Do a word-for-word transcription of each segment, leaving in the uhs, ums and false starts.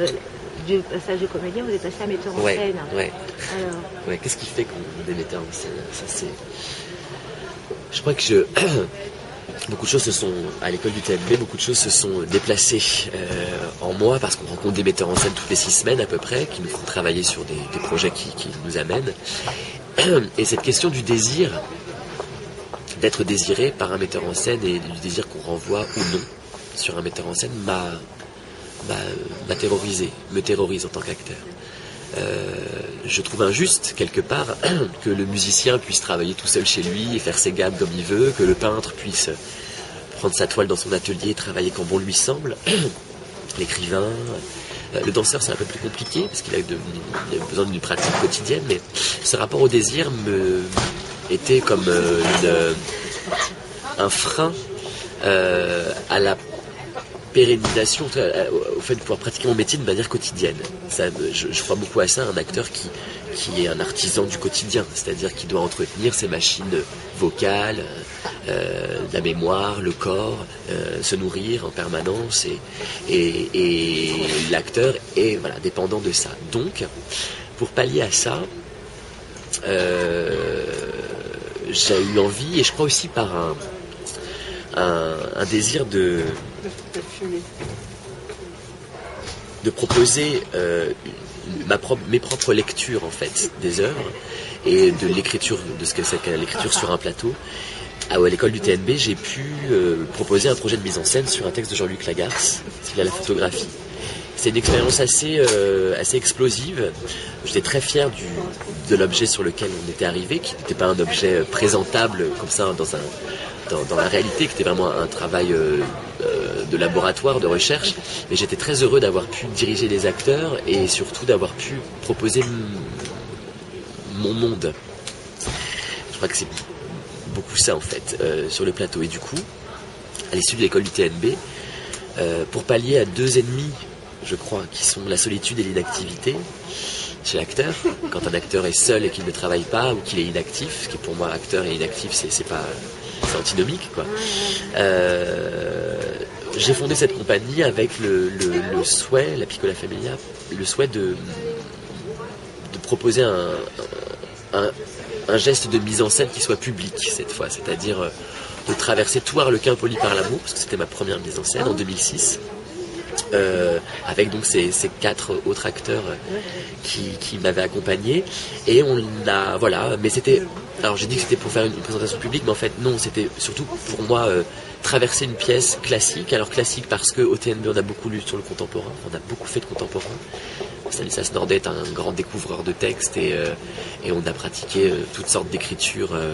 euh, du passage de comédien, vous êtes passé à metteur en ouais, scène. Ouais. Alors... ouais. Qu'est-ce qui fait qu'on est metteur en scène? Ça, c'est... Je crois que je... beaucoup de choses se sont, à l'école du T M B, beaucoup de choses se sont déplacées euh, en moi parce qu'on rencontre des metteurs en scène toutes les six semaines à peu près, qui nous font travailler sur des, des projets qui, qui nous amènent. Et cette question du désir, d'être désiré par un metteur en scène et du désir qu'on renvoie ou non sur un metteur en scène m'a, m'a, m'a terrorisé, me terrorise en tant qu'acteur. Euh, je trouve injuste quelque part que le musicien puisse travailler tout seul chez lui et faire ses gammes comme il veut, que le peintre puisse prendre sa toile dans son atelier et travailler comme bon lui semble, l'écrivain, euh, le danseur c'est un peu plus compliqué parce qu'il a, de, il a besoin d'une pratique quotidienne, mais ce rapport au désir me était comme euh, une, un frein euh, à la pérennisation, au fait de pouvoir pratiquer mon métier de manière quotidienne. Ça, je, je crois beaucoup à ça, un acteur qui, qui est un artisan du quotidien, c'est-à-dire qui doit entretenir ses machines vocales, euh, la mémoire, le corps, euh, se nourrir en permanence, et, et, et l'acteur est voilà, dépendant de ça. Donc, pour pallier à ça, euh, j'ai eu envie, et je crois aussi par un, un, un désir de de proposer euh, ma propre, mes propres lectures en fait des œuvres et de l'écriture, de ce que c'est qu'est l'écriture sur un plateau. À l'école du T N B, j'ai pu euh, proposer un projet de mise en scène sur un texte de Jean-Luc Lagarce, c'est la photographie. C'est une expérience assez, euh, assez explosive. J'étais très fier du, de l'objet sur lequel on était arrivé, qui n'était pas un objet présentable comme ça dans, un, dans, dans la réalité, qui était vraiment un travail euh, euh, de laboratoire, de recherche. Mais j'étais très heureux d'avoir pu diriger les acteurs et surtout d'avoir pu proposer m- mon monde. Je crois que c'est beaucoup ça en fait, euh, sur le plateau. Et du coup, à l'issue de l'école du T N B, euh, pour pallier à deux ennemis, je crois, qui sont la solitude et l'inactivité chez l'acteur. Quand un acteur est seul et qu'il ne travaille pas ou qu'il est inactif, ce qui pour moi, acteur et inactif, c'est, c'est pas, c'est antinomique, quoi. Euh, j'ai fondé cette compagnie avec le, le, le souhait, la Piccola Familia, le souhait de, de proposer un, un, un geste de mise en scène qui soit public cette fois, c'est-à-dire de traverser tout Harlequin poli par l'amour, parce que c'était ma première mise en scène en deux mille six. Euh, avec donc ces, ces quatre autres acteurs qui, qui m'avaient accompagné, et on a voilà, mais c'était, alors j'ai dit que c'était pour faire une, une présentation publique, mais en fait non, c'était surtout pour moi euh, traverser une pièce classique. Alors classique parce que au T N B on a beaucoup lu sur le contemporain, on a beaucoup fait de contemporain. Stanislas Nordet est un grand découvreur de textes, et, euh, et on a pratiqué euh, toutes sortes d'écritures, euh,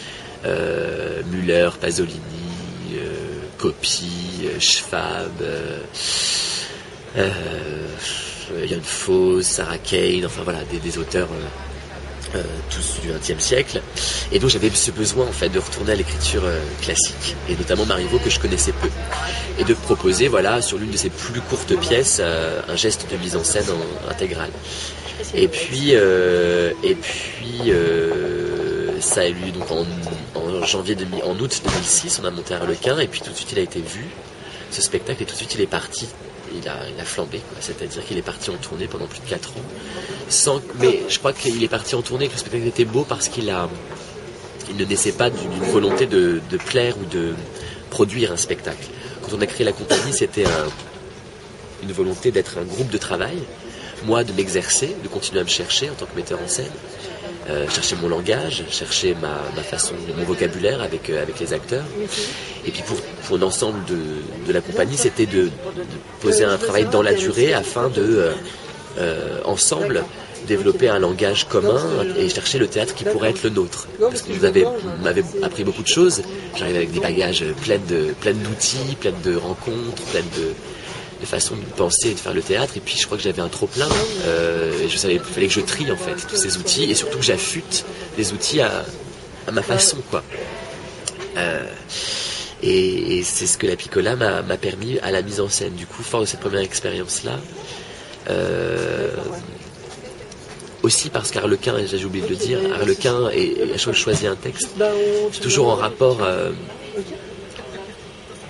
euh, Müller, Pasolini, euh, Copy, euh, Schwab, euh, euh, Yann Fosse, Sarah Kane, enfin voilà, des, des auteurs euh, euh, tous du vingtième siècle. Et donc j'avais ce besoin en fait de retourner à l'écriture euh, classique, et notamment Marivaux que je connaissais peu, et de proposer voilà sur l'une de ses plus courtes pièces euh, un geste de mise en scène en, intégrale. Et puis euh, et puis euh, ça a eu lieu donc en, en janvier deux mille, en août deux mille six, on a monté à Harlequin, et puis tout de suite il a été vu ce spectacle, et tout de suite il est parti. Il a, il a flambé, quoi. C'est-à-dire qu'il est parti en tournée pendant plus de quatre ans. Sans, mais je crois qu'il est parti en tournée, que le spectacle était beau parce qu'il a, il ne naissait pas d'une, d'une volonté de, de plaire ou de produire un spectacle. Quand on a créé la compagnie, c'était un, une volonté d'être un groupe de travail, moi de m'exercer, de continuer à me chercher en tant que metteur en scène, euh, chercher mon langage, chercher ma, ma façon, mon vocabulaire avec, euh, avec les acteurs. Et puis pour, pour l'ensemble de, de la compagnie, c'était de, de poser un travail dans la durée afin de, euh, euh, ensemble, développer un langage commun et chercher le théâtre qui pourrait être le nôtre. Parce que vous avez, vous m'avez appris beaucoup de choses. J'arrive avec des bagages pleins de, pleins d'outils, pleins de rencontres, pleins de, de façons de penser et de faire le théâtre. Et puis je crois que j'avais un trop plein. Euh, et je savais, il fallait que je trie en fait tous ces outils, et surtout que j'affûte les outils à, à ma façon, quoi. Euh, Et, et c'est ce que la Piccola m'a, m'a permis à la mise en scène. Du coup, fort de cette première expérience-là, euh, aussi parce qu'Harlequin, et j'ai oublié de le dire, Harlequin, et, et à chaque fois que je choisis un texte, c'est toujours en rapport. Euh,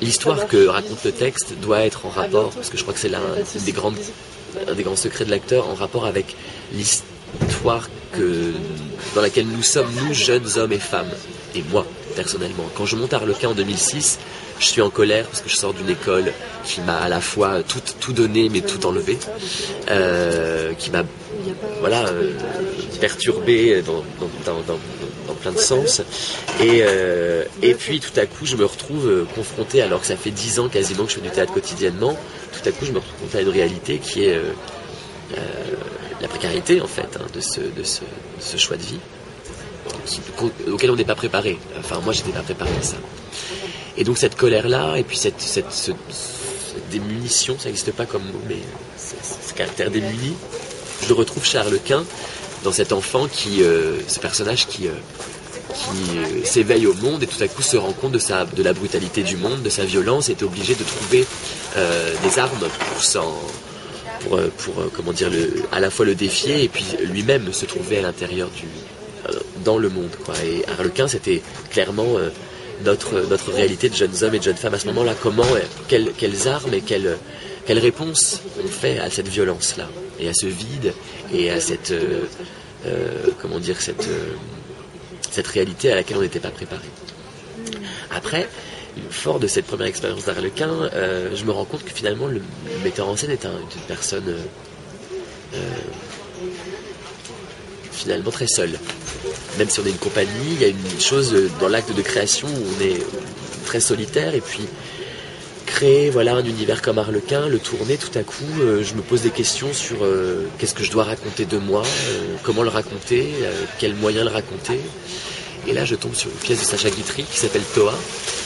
l'histoire que raconte le texte doit être en rapport, parce que je crois que c'est l'un des grandes, un des grands secrets de l'acteur, en rapport avec l'histoire que, dans laquelle nous sommes, nous, jeunes hommes et femmes, et moi, personnellement. Quand je monte à Harlequin en deux mille six, je suis en colère parce que je sors d'une école qui m'a à la fois tout, tout donné mais tout enlevé, euh, qui m'a voilà, euh, perturbé dans, dans, dans, dans, dans plein de sens. Et, euh, et puis tout à coup je me retrouve euh, confronté, alors que ça fait dix ans quasiment que je fais du théâtre quotidiennement, tout à coup je me retrouve confronté à une réalité qui est euh, euh, la précarité en fait hein, de, ce, de, ce, de ce choix de vie qui, auquel on n'est pas préparé. Enfin moi j'étais pas préparé à ça. Et donc cette colère-là, et puis cette, cette, ce, cette démunition, ça n'existe pas comme mot, mais ce, ce caractère démuni, je le retrouve chez Harlequin, dans cet enfant qui, euh, ce personnage qui, euh, qui euh, s'éveille au monde et tout à coup se rend compte de, sa, de la brutalité du monde, de sa violence, et est obligé de trouver euh, des armes pour s'en... pour, pour euh, comment dire, le, à la fois le défier et puis lui-même se trouver à l'intérieur du... Euh, dans le monde, quoi. Et Harlequin, c'était clairement... Euh, Notre, notre réalité de jeunes hommes et de jeunes femmes à ce moment-là, comment, quelles, quelles armes et quelles, quelles réponses on fait à cette violence-là, et à ce vide, et à cette, euh, euh, comment dire, cette, euh, cette réalité à laquelle on n'était pas préparé. Après, fort de cette première expérience d'Harlequin, euh, je me rends compte que finalement le, le metteur en scène est un, une personne euh, euh, finalement très seule. Même si on est une compagnie, il y a une chose dans l'acte de création où on est très solitaire, et puis créer voilà, un univers comme Harlequin, le tourner, tout à coup, euh, je me pose des questions sur euh, qu'est-ce que je dois raconter de moi, euh, comment le raconter, euh, quels moyens le raconter. Et là, je tombe sur une pièce de Sacha Guitry qui s'appelle Toa,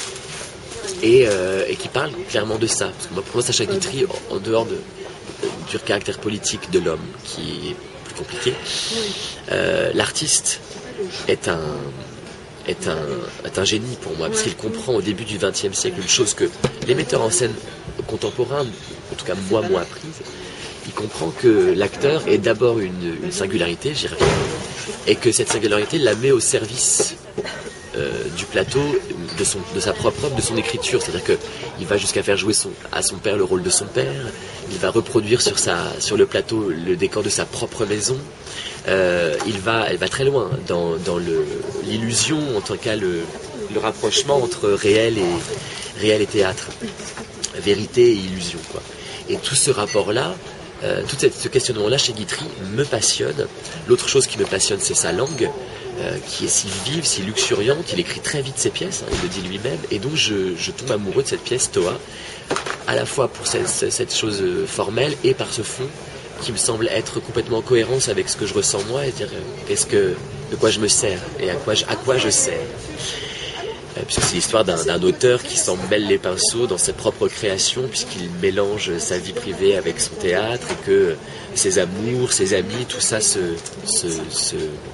et, euh, et qui parle clairement de ça. Parce que moi, pour moi, Sacha Guitry, en, en dehors de, de, du caractère politique de l'homme, qui est plus compliqué, euh, l'artiste est un, est, un, est un génie pour moi, parce qu'il comprend au début du vingtième siècle une chose que les metteurs en scène contemporains, en tout cas moi, m'ont apprise. Il comprend que l'acteur est d'abord une, une singularité, j'y reviens, et que cette singularité la met au service euh, du plateau, de, son, de sa propre œuvre, de son écriture. C'est-à-dire qu'il va jusqu'à faire jouer son, à son père le rôle de son père, il va reproduire sur, sa, sur le plateau le décor de sa propre maison. Euh, il va, elle va très loin dans, dans le, l'illusion, en tout cas le, le rapprochement entre réel et, réel et théâtre, vérité et illusion, quoi. Et tout ce rapport-là, euh, tout cette, ce questionnement-là chez Guitry me passionne. L'autre chose qui me passionne, c'est sa langue, euh, qui est si vive, si luxuriante. Il écrit très vite ses pièces, hein, il le dit lui-même, et donc je, je tombe amoureux de cette pièce Toa, à la fois pour cette, cette chose formelle et par ce fond qui me semble être complètement en cohérence avec ce que je ressens moi, et dire qu'est-ce que, de quoi je me sers et à quoi je, à quoi je sers. Euh, puisque c'est l'histoire d'un, d'un auteur qui s'en mêle les pinceaux dans sa propre création, puisqu'il mélange sa vie privée avec son théâtre, et que ses amours, ses amis, tout ça se, se, se,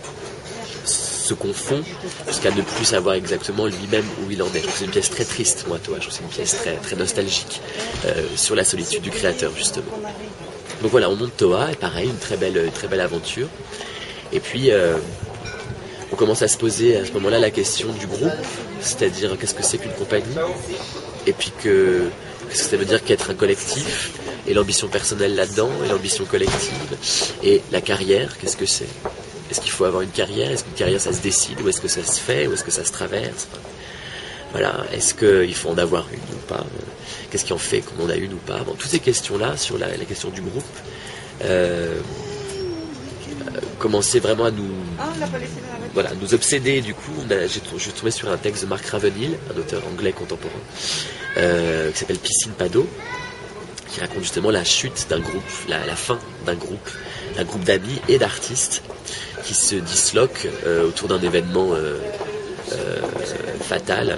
se confond jusqu'à ne plus savoir exactement lui-même où il en est. Je trouve que c'est une pièce très triste, moi, toi. Je trouve que c'est une pièce très, très nostalgique euh, sur la solitude du créateur, justement. Donc voilà, on monte Toa, et pareil, une très belle, une très belle aventure. Et puis, euh, on commence à se poser à ce moment-là la question du groupe, c'est-à-dire qu'est-ce que c'est qu'une compagnie, et puis que, qu'est-ce que ça veut dire qu'être un collectif, et l'ambition personnelle là-dedans, et l'ambition collective, et la carrière, qu'est-ce que c'est? Est-ce qu'il faut avoir une carrière? Est-ce qu'une carrière, ça se décide? Ou est-ce que ça se fait? Ou est-ce que ça se traverse? Voilà, est-ce qu'il faut en avoir une ou pas? Qu'est-ce qui en fait qu'on en a une ou pas? Bon, toutes ces questions-là, sur la, la question du groupe, euh, euh, commençaient vraiment à nous, voilà, nous obséder. Du coup, on a, j'ai, j'ai trouvé sur un texte de Mark Ravenhill, un auteur anglais contemporain, euh, qui s'appelle Piscine Pado, qui raconte justement la chute d'un groupe, la, la fin d'un groupe, d'un groupe d'amis et d'artistes qui se disloquent euh, autour d'un événement euh, euh, fatal.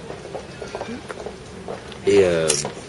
Et, euh,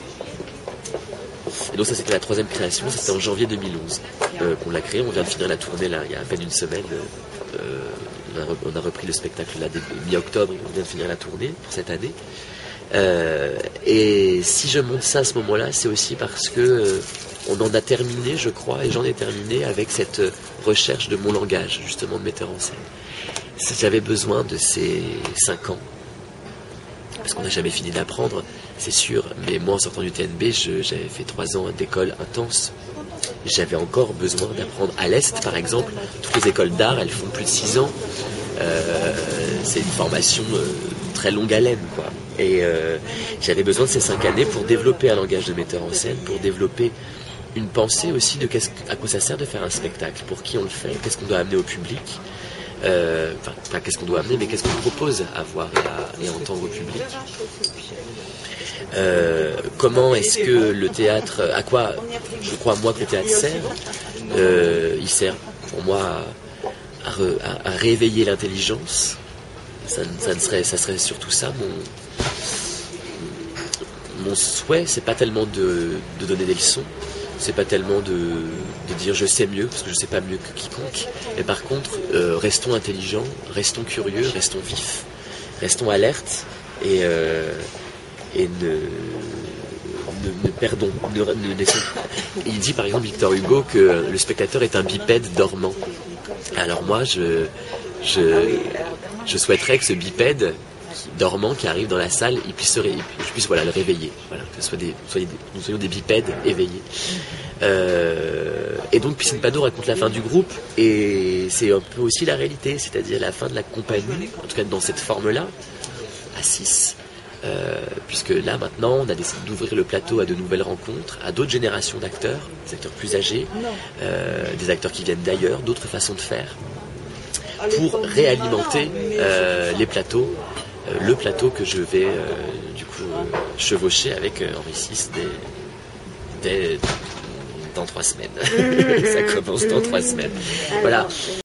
et donc ça, c'était la troisième création, c'était en janvier deux mille onze euh, qu'on l'a créé. On vient de finir la tournée là, il y a à peine une semaine. Euh, on, a, on a repris le spectacle là début, mi-octobre, et on vient de finir la tournée pour cette année. Euh, et si je monte ça à ce moment-là, c'est aussi parce que euh, on en a terminé, je crois, et j'en ai terminé avec cette recherche de mon langage, justement, de metteur en scène. J'avais besoin de ces cinq ans parce qu'on n'a jamais fini d'apprendre, c'est sûr. Mais moi, en sortant du T N B, je, j'avais fait trois ans d'école intense. J'avais encore besoin d'apprendre. À l'Est, par exemple, toutes les écoles d'art, elles font plus de six ans. Euh, c'est une formation euh, très longue haleine, quoi. Et euh, j'avais besoin de ces cinq années pour développer un langage de metteur en scène, pour développer une pensée aussi de qu'est-ce, à quoi ça sert de faire un spectacle, pour qui on le fait, qu'est-ce qu'on doit amener au public. Euh, enfin, pas qu'est-ce qu'on doit amener, mais qu'est-ce qu'on propose à voir et à, et à entendre au public. Euh, comment est-ce que le théâtre, à quoi je crois moi que le théâtre sert, euh, il sert pour moi à, à, à réveiller l'intelligence. Ça, ça, ne serait, ça serait surtout ça mon, mon souhait. C'est pas tellement de, de donner des leçons, c'est pas tellement de, de dire je sais mieux, parce que je sais pas mieux que quiconque, mais par contre euh, restons intelligents, restons curieux, restons vifs, restons alertes et, euh, et ne, ne, ne perdons ne, ne laissons... Il dit par exemple Victor Hugo que le spectateur est un bipède dormant. Alors moi je, je, je souhaiterais que ce bipède dormant qui arrive dans la salle, il puisse se ré... je puisse voilà, le réveiller, voilà, que ce soit des, soyez des, nous soyons des bipèdes éveillés. Euh, et donc Piscine Pado raconte la fin du groupe, et c'est un peu aussi la réalité, c'est-à-dire la fin de la compagnie, en tout cas dans cette forme-là, à six. Euh, puisque là maintenant on a décidé d'ouvrir le plateau à de nouvelles rencontres, à d'autres générations d'acteurs, des acteurs plus âgés, euh, des acteurs qui viennent d'ailleurs, d'autres façons de faire, pour réalimenter euh, les plateaux, euh, le plateau que je vais euh, du coup euh, chevaucher avec euh, Henri six dès, dès dans trois semaines. Ça commence dans trois semaines. Voilà.